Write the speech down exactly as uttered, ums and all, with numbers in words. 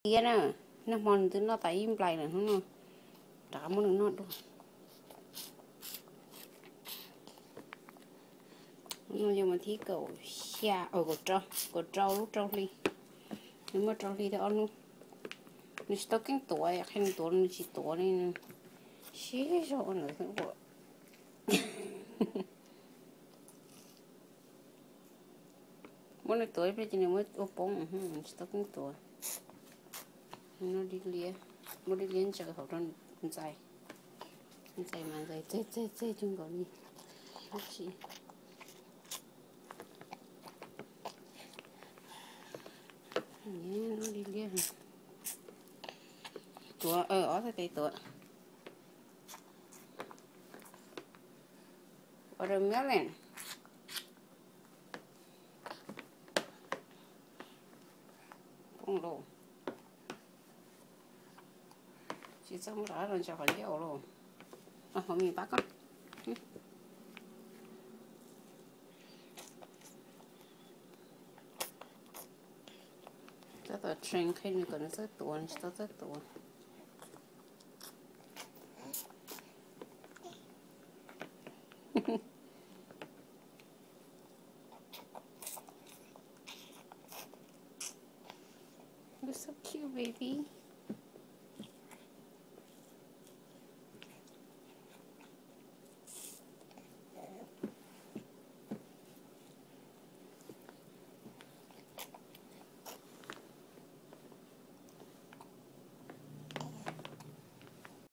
Kia nè, nó mòn từ nó tay im lại nè, không nó, trả muốn nó đâu, nó giờ mà thi cầu xa, ở cầu trâu, cầu trâu lúc trâu đi, nếu mà trâu đi thì ăn luôn, nó sẽ cái tuổi, cái tuổi nó chỉ tuổi này nè, xí rồi nữa cái bộ, mỗi ngày tuổi bây giờ nó mới ốp bông, nó sẽ cái tuổi, nó đi lia, nó đi lia cho cái hộp nó dài. Chạy mà chạy chạy chạy chạy chung có gì hết chị nhé nó đi liên tua ở ở cái tay tua ở đây méo lên không đâu chỉ xong đó rồi cho phải dầu luôn à khôngมีbác con cho tôi train khi mình còn rất tuổi nó rất tuổi You're so cute, baby.